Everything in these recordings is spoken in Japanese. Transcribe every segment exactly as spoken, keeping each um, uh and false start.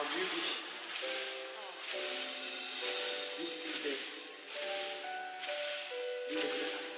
意識して見てください。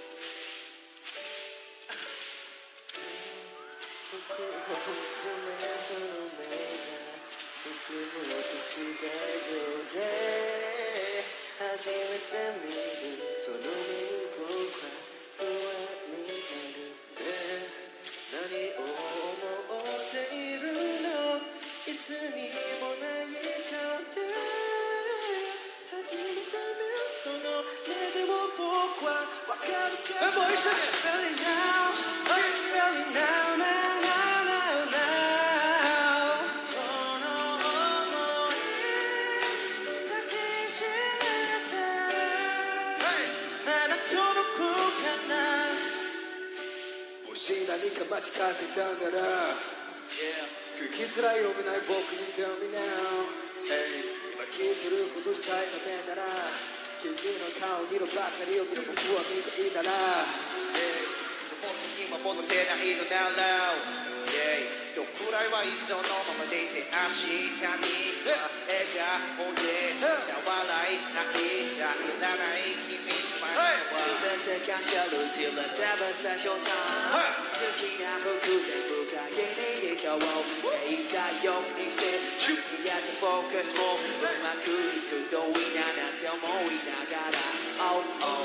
僕を詰めその目がいつもと違うようで初めて見るその目に僕は不安になるね。何を思っているのいつにもない顔で初めて見るその目でも僕はわかるからもう一緒に Really now Really now now now now その想い抱きしめてまだ届くかな。もし何か間違ってたんなら、yeah. 空気づらい読めない僕に Tell me now、hey. 今聞いてることしたいためなら君の顔色ばかりを見る僕は見ていいなら、yeah. 本当に今戻せないのなら、yeah. 今日くらいはいっそのままでいて明日に笑顔で笑い泣いちゃいらない君の前は全て感謝ルシーラセブンスタジオタイム好きな服全部影に笑顔をめいたようにして主にやってフォーカスもうまくいくといいななんて思いながら Oh oh